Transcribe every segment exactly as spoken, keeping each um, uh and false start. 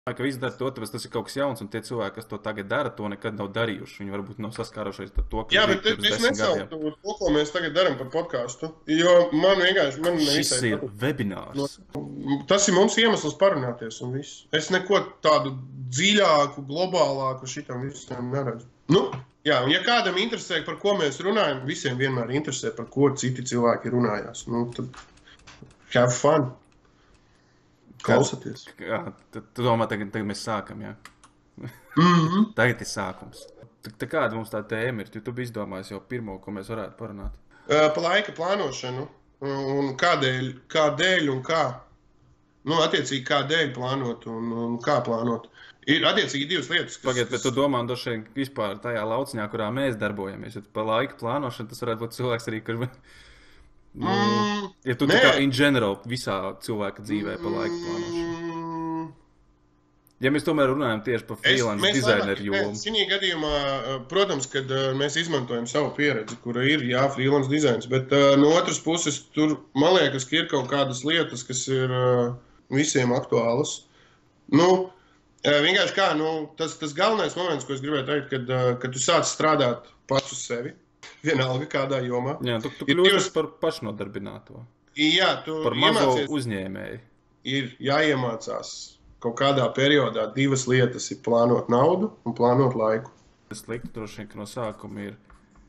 Ka viss dara to, tāpēc tas ir kaut kas jauns, un tie cilvēki, kas to tagad dara, to nekad nav darījuši. Viņi varbūt nav saskārušies ar to, kas Jā, bija bet pirms es desmit gadiem. nesauktu to, ko mēs tagad darām par podkāstu, jo man vienkārši, man Šis nevisai ir patīk. webinārs. Tas ir mums iemesls parunāties un viss. Es neko tādu dziļāku, globālāku šitam visam neredzu. Nu, jā, un ja kādam interesē, par ko mēs runājam, visiem vienmēr interesē, par ko citi cilvēki runājās. Nu, tad have fun. Klausaties. Jā, tad tu domā, tagad, tagad mēs sākam, jā? Mm-hmm. Tagad ir sākums. Tā, tā kāda mums tā tēma ir? Jo tu biji izdomājis jau pirmo, ko mēs varētu parunāt. Uh, pa laika plānošanu un kādēļ, kādēļ un kā. Nu, attiecīgi, kādēļ plānot un, un kā plānot. Ir attiecīgi divas lietas, kas... Pagad, bet tu domā, došai vispār tajā lauciņā, kurā mēs darbojamies. Ja pa laika plānošanu, tas varētu būt cilvēks arī, kurš... Nu, Mm, ja tu nē. tā kā in general visā cilvēka dzīvē pa laika plānošanu. mm, Ja mēs tomēr runājam tieši par freelance dizaineru jomu. Šī gadījumā, protams, kad uh, mēs izmantojam savu pieredzi, kura ir, jā, freelance dizains, bet uh, no otras puses tur, man liekas, ka ir kaut kādas lietas, kas ir uh, visiem aktuālas. Nu, uh, vienkārši kā, nu, tas, tas galvenais moments, ko es gribēju teikt, kad, uh, kad tu sāc strādāt pats uz sevi, vienalga kādā jomā. Jā, tu, tu Ir kļūsi divas- par pašnodarbināto. Jā, tu Par mazo iemācies, uzņēmēju. ir jāiemācās kaut kādā periodā divas lietas ir plānot naudu un plānot laiku. Tas slikti droši vien, ka no sākuma ir,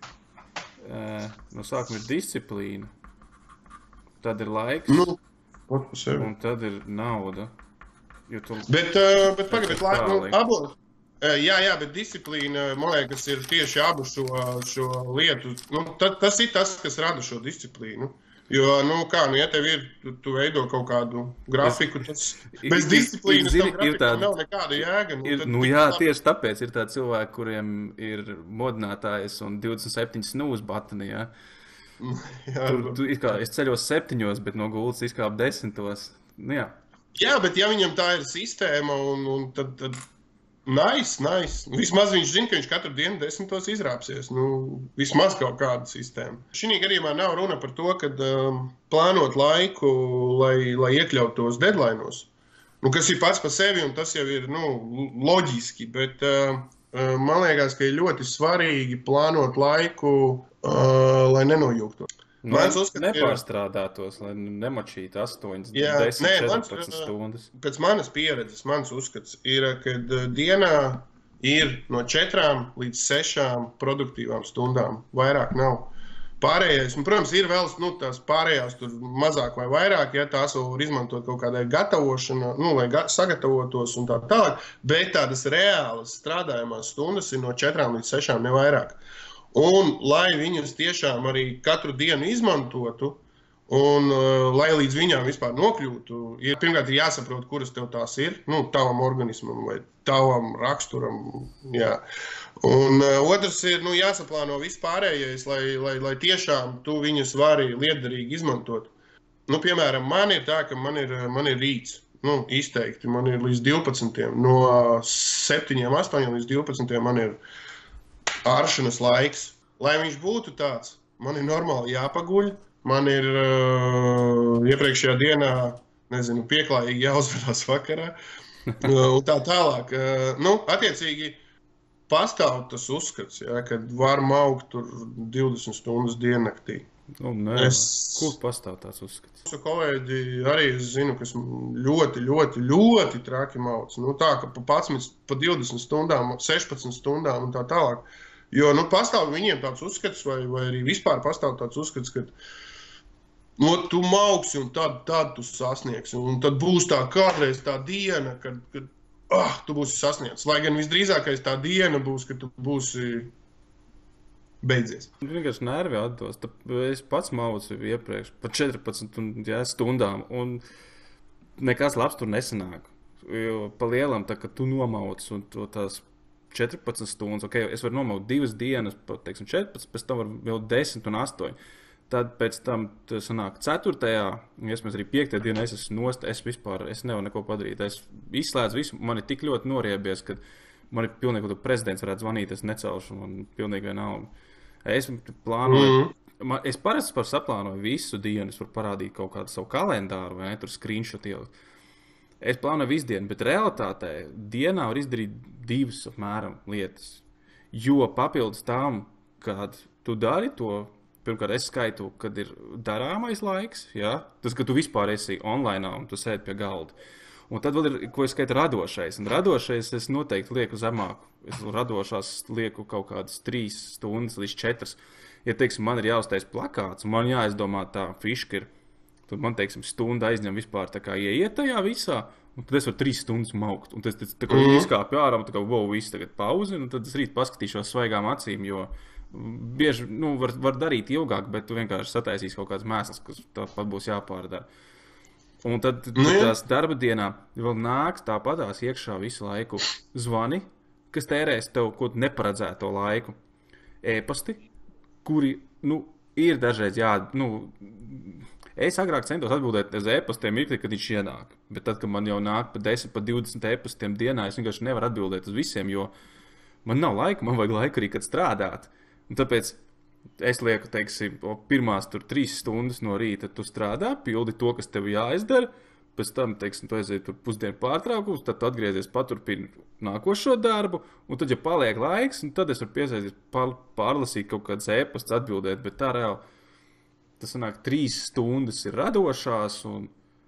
uh, no sākuma ir disciplīna, tad ir laiks, Nu, pat pa sevi. un tad ir nauda. Jo tu, Bet, uh, bet pagaid, bet Tas ir lai, nu, tālāk. abo, uh, jā, jā, bet disciplīna, man liekas, ir tieši abu šo, šo lietu. Nu, ta, tas ir tas, kas rada šo disciplīnu. Jo, nu, kā, nu, ja tev ir, tu, tu veido kaut kādu grafiku, tas Ir- bez ir- disciplīnas ir- tam ir grafikam tāda- nav nekāda jēga. Nu, ir, tad- nu jā, tieši tāpēc ir tādi cilvēki, kuriem ir modinātājs un divdesmit septiņi snūs batani, jā. jā, Tur, tu, it kā, es ceļos septiņos, bet no gultas izkāpu desmitos. Nu jā. jā, bet ja viņam tā ir sistēma, un, un tad, tad nice, nice. Vismaz viņš zina, ka viņš katru dienu desmitos izrāpsies. Nu, vismaz kaut kāda sistēma. Šī gadījumā nav runa par to, ka um, plānot laiku, lai, lai iekļautu tos deadline'os. Nu, kas ir pats par sevi, un tas jau ir nu, loģiski, bet uh, uh, man liekas, ka ir ļoti svarīgi plānot laiku, uh, lai nenojūgtos. Nu, Mans uzskats ir- nepārstrādātos, lai nemačītu astoņas, Jā, desmit, nē, mans, četrpadsmit uh, stundas. Pēc manas pieredzes, mans uzskats ir, ka dienā ir no četrām līdz sešām produktīvām stundām. Vairāk nav. Pārējais, un, protams, ir vēl nu, tās pārējās, tur mazāk vai vairāk, ja tās vēl var izmantot kaut kādai gatavošanai, nu, lai ga sagatavotos un tā tālāk, bet tādas reālas strādājumās stundas ir no četrām līdz sešām, ne vairāk. Un, lai viņas tiešām arī katru dienu izmantotu, un uh, lai līdz viņām vispār nokļūtu, ir pirmkārt ir jāsaprot, kuras tev tās ir, nu, tavam organismam vai tavam raksturam, jā. Un uh, otrs ir, nu, jāsaplāno viss pārējais, lai, lai, lai tiešām tu viņas vari lietderīgi izmantot. Nu, piemēram, man ir tā, ka man ir, man ir rīts, nu, izteikti, man ir līdz divpadsmitiem, no septiņiem, astoņiem līdz divpadsmitiem man ir āršanas laiks. Lai viņš būtu tāds, man ir normāli jāpaguļ, man ir uh, iepriekšējā dienā, nezinu, pieklājīgi jāuzvedās vakarā, uh, un tā tālāk. Uh, nu, attiecīgi, pastāv tas uzskats, ja, kad var maukt tur divdesmit stundas diennaktī. Nu, nē, Es- kur pastāv tāds uzskats? Mūsu kolēģi arī es zinu, kas ļoti, ļoti, ļoti traki mauc. Nu, tā, ka pa padsmit, pa divdesmit stundām, sešpadsmit stundām un tā tālāk. Jo, nu, pastāv viņiem tāds uzskats, vai, vai arī vispār pastāv tāds uzskats, ka nu, tu maugsi un tad, tad tu sasniegsi. Un tad būs tā kādreiz tā diena, kad, kad ah, tu būsi sasniegts. Lai gan visdrīzākais tā diena būs, kad tu būsi beidzies. Man vienkārši nervi atdos. Tā, es pats maucu iepriekš par četrpadsmit un, jā, stundām, un nekas labs tur nesanāk. Jo pa lielam, tā, ka tu nomauc un to tās četrpadsmit stundas, ok, es varu nomaut divas dienas, pat, teiksim, četrpadsmit, pēc tam var vēl desmit un astoņi. Tad pēc tam tas sanāk ceturtajā, un iespējams arī piektajā dienā es esmu nost, es vispār, es nevaru neko padarīt. Es izslēdzu visu, man ir tik ļoti noriebies, ka man ir pilnīgi, ka tu prezidents varētu zvanīt, es necelšu, man pilnīgi vienalga. Es plānoju, Mhm. mm. man, es parasti par saplānoju visu dienu, es varu parādīt kaut kādu savu kalendāru, vai ne, tur screenshot ielikt. es plānoju visu dienu, bet realitātē dienā var izdarīt divas apmēram lietas. Jo papildus tam, kad tu dari to, pirmkārt, es skaitu, kad ir darāmais laiks, ja? Tas, ka tu vispār esi online un tu sēdi pie galda. Un tad vēl ir, ko es skaitu, radošais. Un radošais es noteikti lieku zemāku. Es radošās lieku kaut kādas trīs stundas līdz četras. Ja, teiksim, man ir jāuztais plakāts, man jāizdomā tā fiška ir, tad man, teiksim, stunda aizņem vispār tā kā ieiet tajā visā, un tad es varu trīs stundas maukt. Un tas tā kā mm. izkāpju ārā, un tā kā, wow, viss tagad pauzi, un tad es rīt paskatīšos svaigām acīm, jo bieži, nu, var, var darīt ilgāk, bet tu vienkārši sataisīs kaut kāds mēsls, kas tāpat būs jāpārdara. Un tad, tad Nu, jā. tās darba dienā vēl nāks tāpatās iekšā visu laiku zvani, kas tērēs tev kaut neparedzēto laiku. E-pasti, kuri, nu, ir dažreiz jā, nu, es agrāk centos atbildēt uz e-pastiem mirkli, kad viņš ienāk. Bet tad, kad man jau nāk pa desmit, pa divdesmit e-pastiem dienā, es vienkārši nevaru atbildēt uz visiem, jo man nav laika, man vajag laiku arī, kad strādāt. Un tāpēc es lieku, teiksim, pirmās tur trīs stundas no rīta tu strādā, pildi to, kas tev jāizdara, pēc tam, teiksim, tu aiziet tur pusdienu pārtraukums, tad tu atgriezies paturpini nākošo darbu, un tad, ja paliek laiks, tad es varu piesaistīt, pār, pārlasīt kaut kādas e-pastas atbildēt, bet tā reāli, tas sanāk, trīs stundas ir radošās, un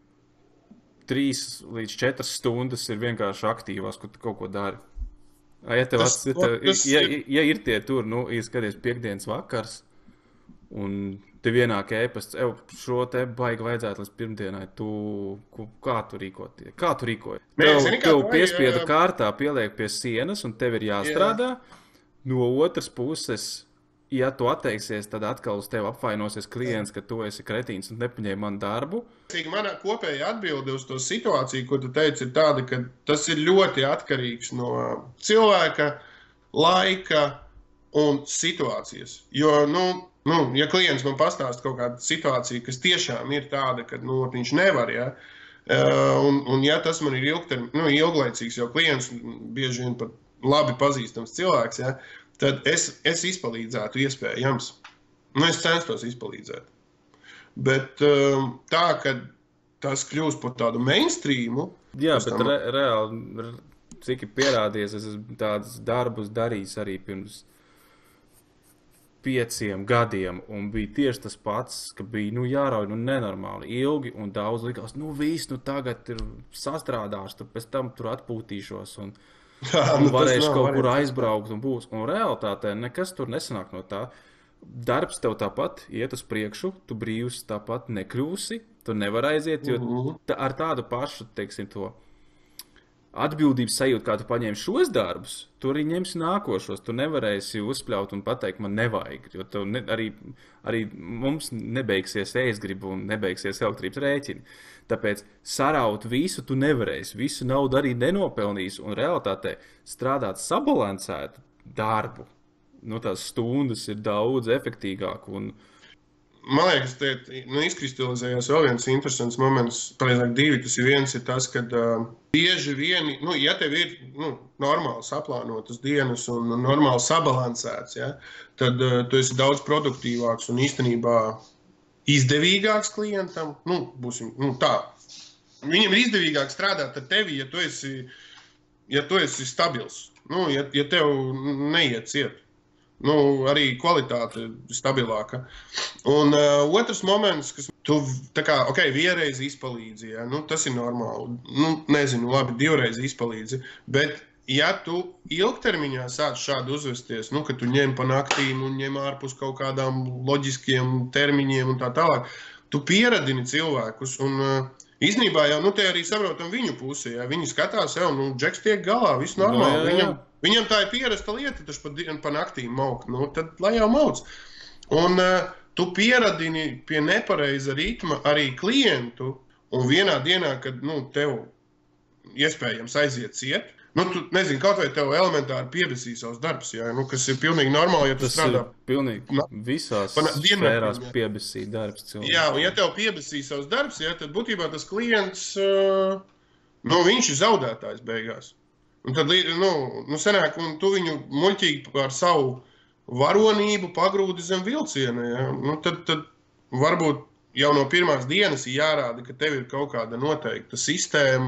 trīs līdz četras stundas ir vienkārši aktīvās, kur tu kaut ko dari. Ja, tev, Tas- ja, tev, tas ja, ir- ja ir tie tur, nu, ir skaties piekdienas vakars, un tev ienāk e-pasts, ev, šo te baigi vajadzētu līdz pirmdienai, tu, ku- kā tu rīkoties? Kā tu rīkojies? Nē, Tev, zini, kā tev vajag, piespiedu ā, kārtā pieliek pie sienas, un tev ir jāstrādā. No otras puses, ja tu atteiksies, tad atkal uz tevi apvainosies klients, ka tu esi kretīns un nepaņēmi man darbu. Cik mana kopējā atbilde uz to situāciju, ko tu teici, ir tāda, ka tas ir ļoti atkarīgs no cilvēka, laika un situācijas. Jo, nu, nu ja klients man pastāsta kaut kādu situāciju, kas tiešām ir tāda, ka nu, viņš nevar, ja, un, un ja tas man ir ilgterm, nu, ilglaicīgs, jo klients bieži vien pat labi pazīstams cilvēks, ja, tad es, es izpalīdzētu iespējams. Nu, es censtos izpalīdzēt. Bet um, tā, ka tas kļūst par tādu mainstreamu, Jā, tas bet tam- re, reāli, re- cik ir pierādījies, es esmu tādus darbus darījis arī pirms pieciem gadiem, un bija tieši tas pats, ka bija, nu, jārauj, nu, nenormāli ilgi, un daudz likās, nu, viss, nu, tagad ir sastrādāšu, tad pēc tam tur atpūtīšos, un Jā, un nu, tas varēšu nav kaut kur variants. aizbraukt un būs. Un realitātē nekas tur nesanāk no tā. Darbs tev tāpat iet uz priekšu, tu brīvs tāpat nekļūsi, tu nevari aiziet, jo Mhm. tā, ar tādu pašu, teiksim, to atbildības sajūtu, kā tu paņēmi šos darbus, tu arī ņemsi nākošos. Tu nevarēsi uzspļaut un pateikt, man nevajag, jo tev ne, arī, arī mums nebeigsies ēstgriba un nebeigsies elektrības rēķini. Tāpēc saraut visu tu nevarēsi, visu naudu arī nenopelnīsi, un realitātē strādāt sabalansētu darbu, nu tās stundas ir daudz efektīgāk, un Man liekas, te nu, izkristalizējās vēl viens interesants moments, pareizāk divi, tas ir viens, ir tas, ka uh, bieži vien, nu, ja tev ir nu, normāli saplānotas dienas un normāli sabalansēts, ja, tad uh, tu esi daudz produktīvāks un īstenībā izdevīgāks klientam. Nu, būsim, nu, tā. Viņam ir izdevīgāk strādāt ar tevi, ja tu esi, ja tu esi stabils. Nu, ja, ja tev neiet ciet. Nu, arī kvalitāte ir stabilāka. Un uh, otrs moments, kas tu tā kā, ok, vienreiz izpalīdzi, ja? Nu, tas ir normāli. Nu, nezinu, labi, divreiz izpalīdzi. Bet, ja tu ilgtermiņā sāc šādi uzvesties, nu, ka tu ņem pa naktīm un ņem ārpus kaut kādām loģiskiem termiņiem un tā tālāk, tu pieradini cilvēkus. Un uh, īstenībā jau, nu, te arī saprotam viņu pusi, ja? Viņi skatās, jau, nu, Džeks tiek galā, viss normāli. jā, jā. Viņam, viņam tā ir pierasta lieta, taču pa, di- pa naktīm maukt. Nu, tad lai jau mauc. Un uh, tu pieradini pie nepareiza ritma arī klientu, un vienā dienā, kad nu, tev iespējams aiziet ciet, nu, tu nezini, kaut vai tev elementāri piebesīs savus darbus, ja? Nu, kas ir pilnīgi normāli, ja tu tas strādā. ir pilnīgi Na- visās pa na- diennaktīm, sfērās jā. piebesīt darbs cilvēks. Jā, un ja tev piebesīs savus darbus, ja, tad būtībā tas klients, uh, nu, viņš ir zaudētājs beigās. Un tad, li- nu, nu senāk, un tu viņu muļķīgi par savu varonību pagrūdi zem vilciena, ja? Nu, tad, tad varbūt jau no pirmās dienas ir jārāda, ka tev ir kaut kāda noteikta sistēma,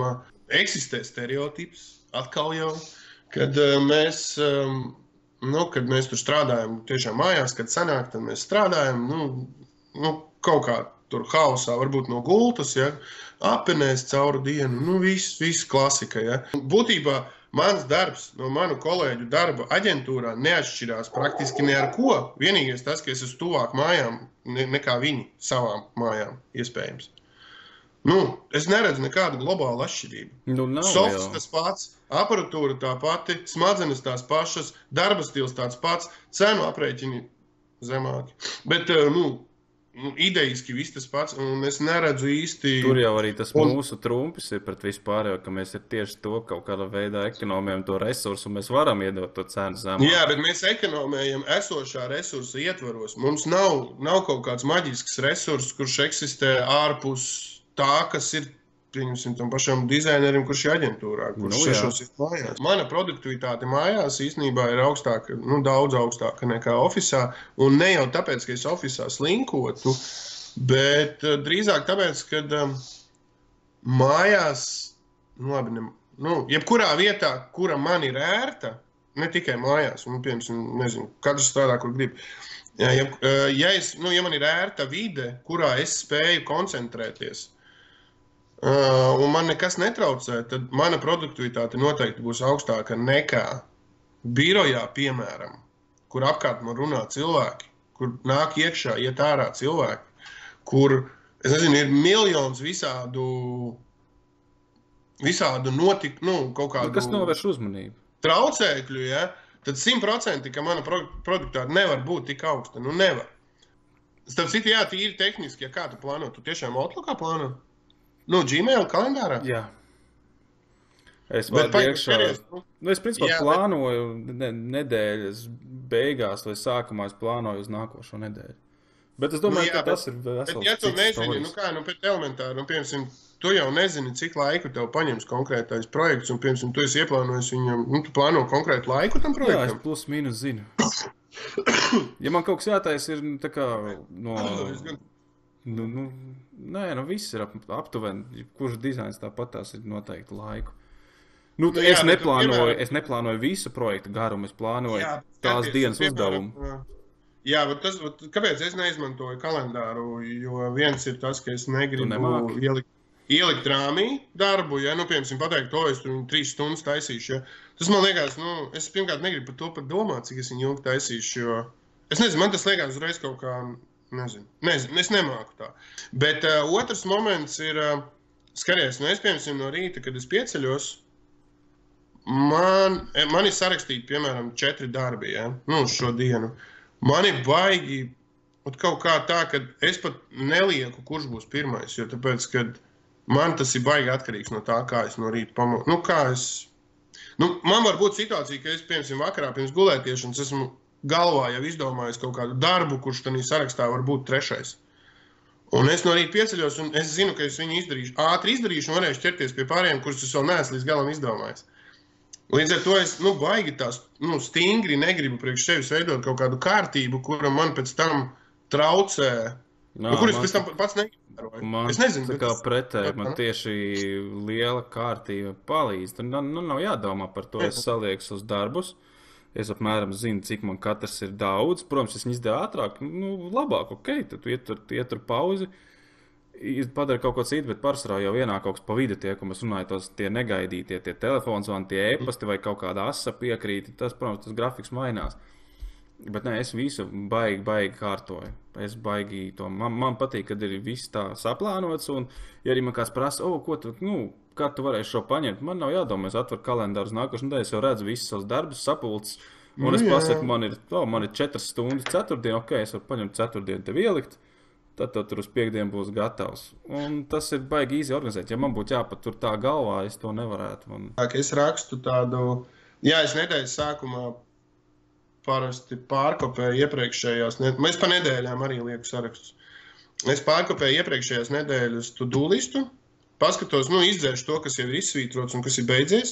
eksistē stereotips atkal jau, kad uh, mēs, um, nu, kad mēs tur strādājam tiešām mājās, kad sanāk, tad mēs strādājam, nu, nu kaut kā tur hausā, varbūt no gultas, ja, apenēs cauru dienu, nu, viss, viss klasika, ja. Būtībā mans darbs no manu kolēģu darba aģentūrā neatšķirās praktiski ne ar ko. Vienīgais tas, ka es esmu tuvāk mājām ne, nekā viņi savām mājām, iespējams. Nu, es neredzu nekādu globālu atšķirību. Nu, nav Softs jau. tas pats, aparatūra tā pati, smadzenes tās pašas, darba stils tāds pats, cenu aprēķini zemāki. Bet, nu, Nu, idejiski viss tas pats, un es neredzu īsti... Tur jau arī tas un... mūsu trumpis ir pret vispārējo, ka mēs ir tieši to kaut kādā veidā ekonomējam to resursu, un mēs varam iedot to cenu zemāk. Jā, bet mēs ekonomējam esošā resursa ietvaros. Mums nav, nav kaut kāds maģisks resurs, kurš eksistē ārpus tā, kas ir, pieņemsim, tam pašam dizainerim, kurš ir aģentūrā, kurš Nu, sešos ir mājās. Mana produktivitāte mājās īstenībā ir augstāka, nu, daudz augstāka nekā ofisā, un ne jau tāpēc, ka es ofisā slinkotu, bet uh, drīzāk tāpēc, ka um, mājās, nu, labi, ne, nu, jebkurā vietā, kura man ir ērta, ne tikai mājās, un, piemēram, nezinu, katrs strādā, kur grib. Ja, ja, ja, es, nu, ja man ir ērta vide, kurā es spēju koncentrēties, Uh, un man nekas netraucē, tad mana produktivitāte noteikti būs augstāka nekā birojā, piemēram, kur apkārt man runā cilvēki, kur nāk iekšā, iet ārā cilvēki, kur, es nezinu, ir miljons visādu, visādu notik, nu, kaut kādu... Kas novērš uzmanību? Traucēkļu, ja, tad simt procenti, ka mana produktivitāte nevar būt tik augsta, nu nevar. Starp citu, jā, tīri tehniski, ja kā tu plāno, tu tiešām Outlookā plāno? Nu, Gmail kalendārā? Jā. Es vēl iekšā... Nu, es principā jā, plānoju bet... ne, nedēļas beigās vai sākumā es plānoju uz nākošo nedēļu. Bet es domāju, nu, jā, ka tas bet, ir vesels. Bet ja tu nezini, nu kā, nu pēc elementāri, nu piemēram, tu jau nezini, cik laiku tev paņems konkrētais projekts, un piemēram, tu esi ieplānojis viņam, nu tu plāno konkrētu laiku tam projektam? Jā, es plus mīnus zinu. Ja man kaut kas jātais ir tā kā no... Nu, nu, nē, nu viss ir ap, aptuveni, kurš dizains tāpat tās ir noteikti laiku. Nu, nu, es, jā, neplānoju, piemēram, es neplānoju visu projektu garumu, es plānoju jā, tās dienas piemēram, uzdevumu. Jā, bet tas, bet kāpēc es neizmantoju kalendāru, jo viens ir tas, ka es negribu ielikt, ielikt rāmī darbu, ja, nu, piemēram, pateikt, to es tur trīs stundas taisīšu, ja. Tas man liekas, nu, es pirmkārt negribu par to pat domāt, cik es viņu ilgi taisīšu, jo es nezinu, man tas liekas uzreiz kaut kā... Nezinu. Nezinu, es nemāku tā. Bet uh, otrs moments ir, uh, skaties, nu es, piemēram, no rīta, kad es pieceļos, man, man ir sarakstīti, piemēram, četri darbi, ja, nu, uz šo dienu. Man ir baigi, kaut kā tā, ka es pat nelieku, kurš būs pirmais, jo tāpēc, kad man tas ir baigi atkarīgs no tā, kā es no rīta pamodu. Nu, kā es... Nu, man var būt situācija, ka es, piemēram, vakarā pirms gulētiešanas esmu galvā jau izdomājis kaut kādu darbu, kurš tādā sarakstā var būt trešais. Un es no rīta pieceļos, un es zinu, ka es viņu izdarīšu, ātri izdarīšu, un varēšu ķerties pie pārējiem, kurus es vēl neesmu līdz galam izdomājis. Līdz ar to es, nu, baigi tās, nu, stingri negribu priekš sevis veidot kaut kādu kārtību, kura man pēc tam traucē, Nā, nu, kur es man, pēc tam pats neievēroju. Man, es nezinu, tā kā pretēji, man tieši liela kārtība palīdz. Tur nu, nav jādomā par to, es salieku uz darbus. Es apmēram zinu, cik man katrs ir daudz. Protams, es viņu izdēju ātrāk, nu, labāk, ok, tad tu ietur, ietur pauzi, padara kaut ko citu, bet pārsvarā jau ienāk kaut kas pa vidu tie, ko mēs runājam, tos tie negaidītie, tie telefons vai tie e-pasti vai kaut kāda asa piekrīti, tas, protams, tas grafiks mainās. Bet nē, es visu baigi, baigi kārtoju. Es baigi to, man, man patīk, kad ir viss tā saplānots, un ja arī man kāds prasa, o, ko tu, nu, kā tu varēsi šo paņemt, man nav jādomā, es atveru kalendāru uz nākošu nedēļu, es jau redzu visus savus darbus, sapulces, un es pasaku, man ir, o, man ir četras stundas ceturtdien, ok, es varu paņemt ceturtdienu tev ielikt, tad tev tur uz piekdienu būs gatavs. Un tas ir baigi īsi organizēt. Ja man būtu jāpatur tā galvā, es to nevarētu. Man... Es rakstu tādu, jā, es nedēļas sākumā parasti pārkopēju iepriekšējās, ne... es pa nedēļām arī lieku sarakstus. Es pārkopēju iepriekšējās nedēļas to-do listu, paskatos, nu, izdzēšu to, kas jau ir izsvītrots un kas ir beidzies,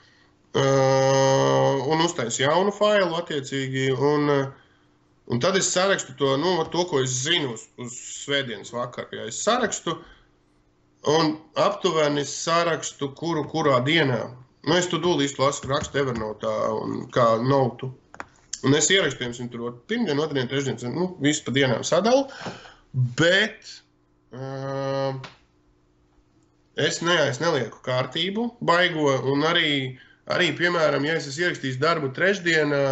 uh, un uztaisu jaunu failu attiecīgi, un, un tad es sarakstu to, nu, to, ko es zinu uz, uz svētdienas vakaru. Ja es sarakstu, un aptuveni sarakstu, kuru kurā dienā. Nu, es tu dūlīstu lasu, rakstu Evernote un kā notu. Un es ierakstu, piemēram, tur pirmdien, otrdien, trešdien, nu, visu pa dienām sadalu. Bet uh, es, ne, es nelieku kārtību, baigo, un arī, arī piemēram, ja es esmu ierakstījis darbu trešdienā,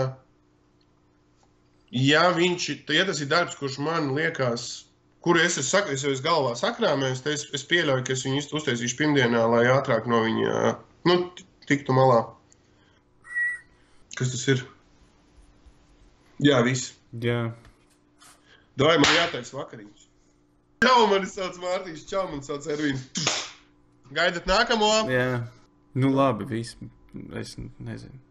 ja viņš, ja tas ir darbs, kurš man liekas, kuru es esmu es es galvā sakrāmējis, tad es, es pieļauju, ka es viņu uztaisīšu pirmdienā, lai ātrāk no viņa, nu, tiktu malā. Kas tas ir? Jā, viss. Jā. Dai, man jāteic vakariņas. Čau, mani sauc Mārtiņš, čau, man sauc Ervīns. Gaidat nākamo? Jā. Nu labi, viss. Es nezinu.